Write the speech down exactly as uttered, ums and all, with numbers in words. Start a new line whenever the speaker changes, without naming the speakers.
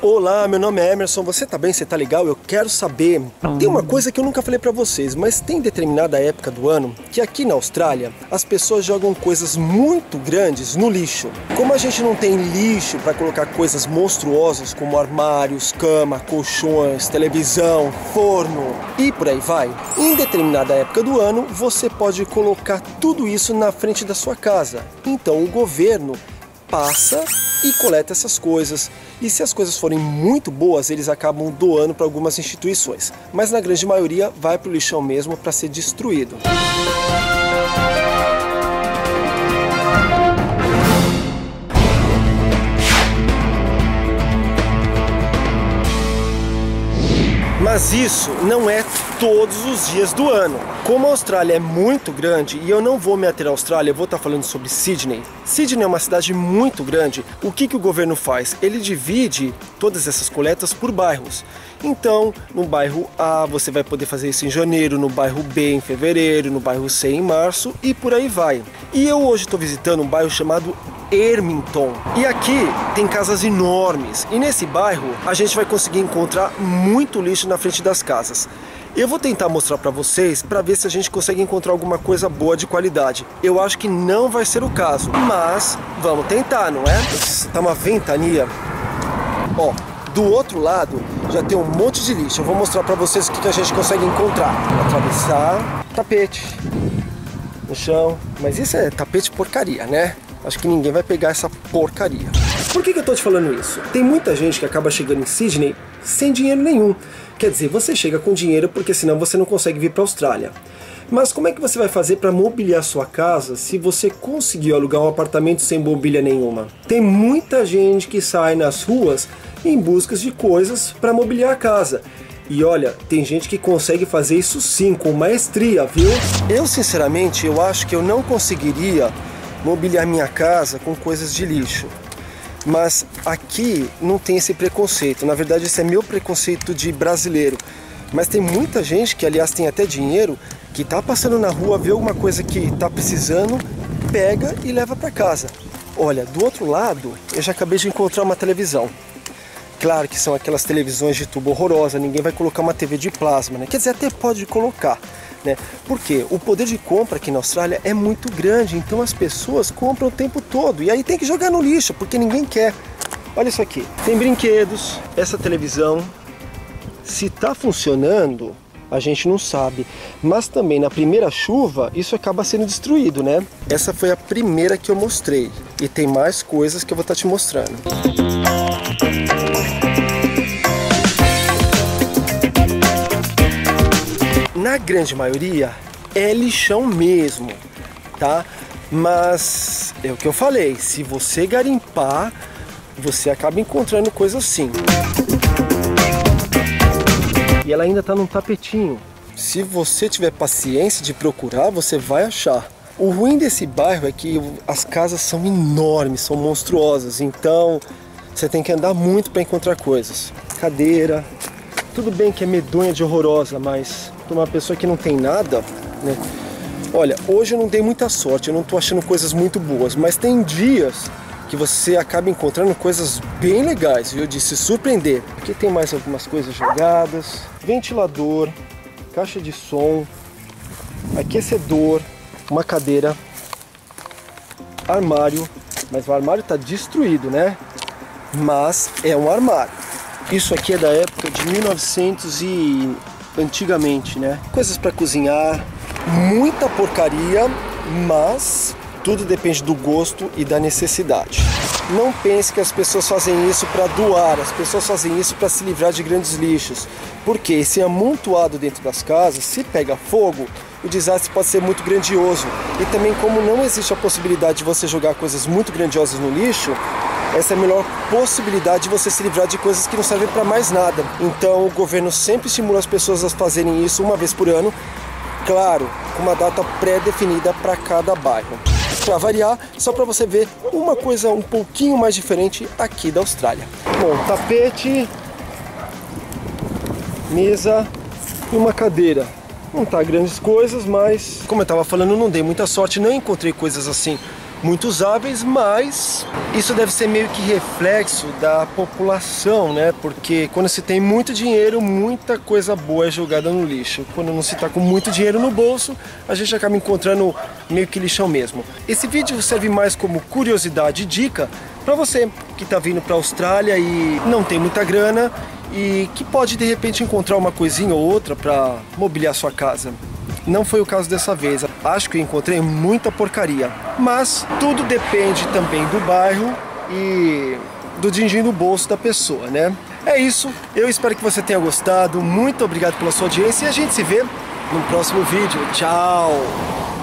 Olá, meu nome é Emerson, você tá bem? Você tá legal? Eu quero saber. Tem uma coisa que eu nunca falei pra vocês, mas tem determinada época do ano que aqui na Austrália as pessoas jogam coisas muito grandes no lixo. Como a gente não tem lixo pra colocar coisas monstruosas como armários, cama, colchões, televisão, forno e por aí vai, em determinada época do ano você pode colocar tudo isso na frente da sua casa. Então o governo passa e coleta essas coisas, e se as coisas forem muito boas, eles acabam doando para algumas instituições, mas na grande maioria vai para o lixão mesmo para ser destruído. Mas isso não é todos os dias do ano. Como a Austrália é muito grande, e eu não vou me ater à Austrália, eu vou estar falando sobre Sydney. Sydney é uma cidade muito grande. O que que o governo faz? Ele divide todas essas coletas por bairros. Então, no bairro A você vai poder fazer isso em janeiro, no bairro B em fevereiro, no bairro C em março e por aí vai. E eu hoje estou visitando um bairro chamado Ermington. E aqui tem casas enormes. E nesse bairro a gente vai conseguir encontrar muito lixo na frente das casas. Eu vou tentar mostrar para vocês para ver se a gente consegue encontrar alguma coisa boa de qualidade. Eu acho que não vai ser o caso, mas vamos tentar, não é? Tá uma ventania. Ó, do outro lado já tem um monte de lixo. Eu vou mostrar para vocês o que a gente consegue encontrar. Atravessar, tapete no chão. Mas isso é tapete porcaria, né? Acho que ninguém vai pegar essa porcaria. Por que que eu tô te falando isso? Tem muita gente que acaba chegando em Sydney sem dinheiro nenhum. Quer dizer, você chega com dinheiro porque senão você não consegue vir para a Austrália. Mas como é que você vai fazer para mobiliar sua casa se você conseguiu alugar um apartamento sem mobília nenhuma? Tem muita gente que sai nas ruas em busca de coisas para mobiliar a casa. E olha, tem gente que consegue fazer isso sim, com maestria, viu? Eu sinceramente, eu acho que eu não conseguiria mobiliar minha casa com coisas de lixo. Mas aqui não tem esse preconceito. Na verdade, esse é meu preconceito de brasileiro. Mas tem muita gente que, aliás, tem até dinheiro, que tá passando na rua, vê alguma coisa que tá precisando, pega e leva para casa. Olha, do outro lado, eu já acabei de encontrar uma televisão. Claro que são aquelas televisões de tubo horrorosa, ninguém vai colocar uma T V de plasma, né? Quer dizer, até pode colocar, né? Porque o poder de compra aqui na Austrália é muito grande, então as pessoas compram o tempo todo e aí tem que jogar no lixo, porque ninguém quer. Olha isso aqui, tem brinquedos, essa televisão, se tá funcionando, a gente não sabe, mas também na primeira chuva isso acaba sendo destruído, né? Essa foi a primeira que eu mostrei e tem mais coisas que eu vou estar te mostrando. Na grande maioria é lixão mesmo, tá? Mas é o que eu falei, se você garimpar, você acaba encontrando coisas assim. E ela ainda tá num tapetinho. Se você tiver paciência de procurar, você vai achar. O ruim desse bairro é que as casas são enormes, são monstruosas, então você tem que andar muito para encontrar coisas. Cadeira, tudo bem que é medonha de horrorosa, mas para uma pessoa que não tem nada, né? Olha, hoje eu não dei muita sorte, eu não tô achando coisas muito boas, mas tem dias que você acaba encontrando coisas bem legais, viu? De se surpreender. Aqui tem mais algumas coisas jogadas, ventilador, caixa de som, aquecedor, uma cadeira, armário, mas o armário está destruído, né? Mas é um armário. Isso aqui é da época de mil e novecentos e antigamente, né? Coisas para cozinhar, muita porcaria, mas tudo depende do gosto e da necessidade. Não pense que as pessoas fazem isso para doar, as pessoas fazem isso para se livrar de grandes lixos. Porque esse amontoado dentro das casas, se pega fogo, o desastre pode ser muito grandioso. E também, como não existe a possibilidade de você jogar coisas muito grandiosas no lixo, essa é a melhor possibilidade de você se livrar de coisas que não servem para mais nada. Então o governo sempre estimula as pessoas a fazerem isso uma vez por ano, claro, com uma data pré-definida para cada bairro. Para variar, só para você ver uma coisa um pouquinho mais diferente aqui da Austrália. Bom, tapete, mesa e uma cadeira. Não tá grandes coisas, mas como eu estava falando, não dei muita sorte, não encontrei coisas assim muito usáveis, mas isso deve ser meio que reflexo da população, né? Porque quando se tem muito dinheiro, muita coisa boa é jogada no lixo. Quando não se está com muito dinheiro no bolso, a gente acaba encontrando meio que lixão mesmo. Esse vídeo serve mais como curiosidade e dica para você que está vindo para a Austrália e não tem muita grana e que pode de repente encontrar uma coisinha ou outra para mobiliar sua casa. Não foi o caso dessa vez. Acho que eu encontrei muita porcaria. Mas tudo depende também do bairro e do din-din no bolso da pessoa, né? É isso. Eu espero que você tenha gostado. Muito obrigado pela sua audiência e a gente se vê no próximo vídeo. Tchau!